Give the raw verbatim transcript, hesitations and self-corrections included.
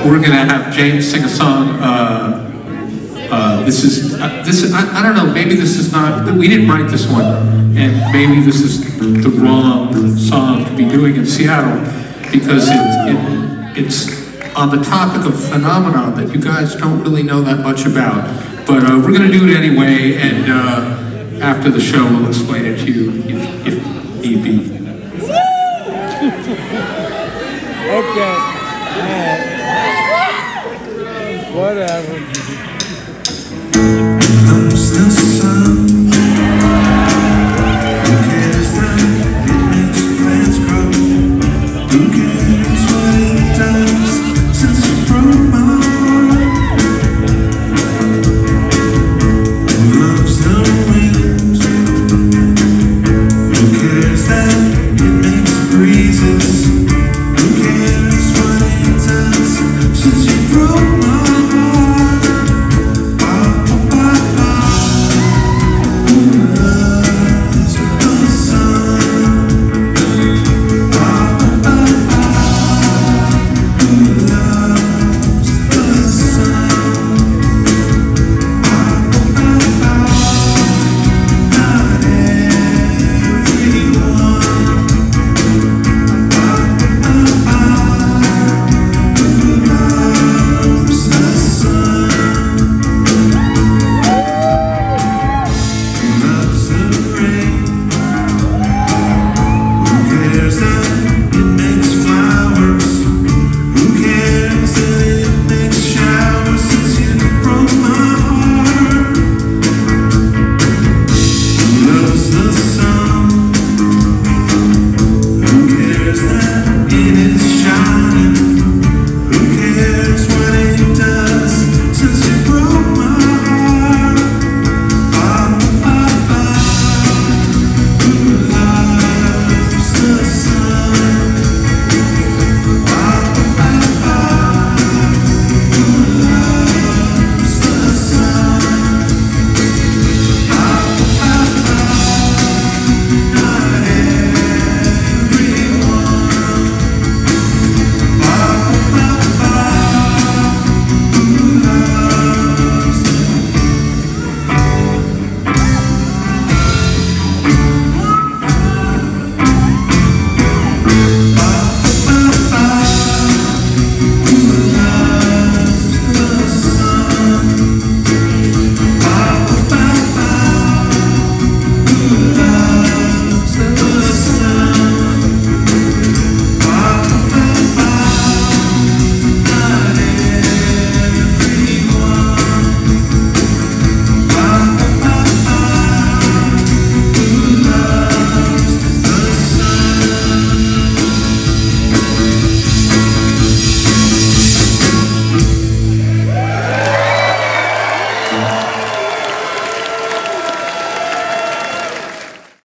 we're gonna have James sing a song. Uh, uh, this is uh, this. Is, I, I don't know. Maybe this is not. We didn't write this one, and maybe this is the wrong song to be doing in Seattle because it, it it's on the topic of phenomenon that you guys don't really know that much about. But uh, we're gonna do it anyway, and uh, after the show, we'll explain it to you if, if need be. Okay. Right. Whatever. Comes the sun.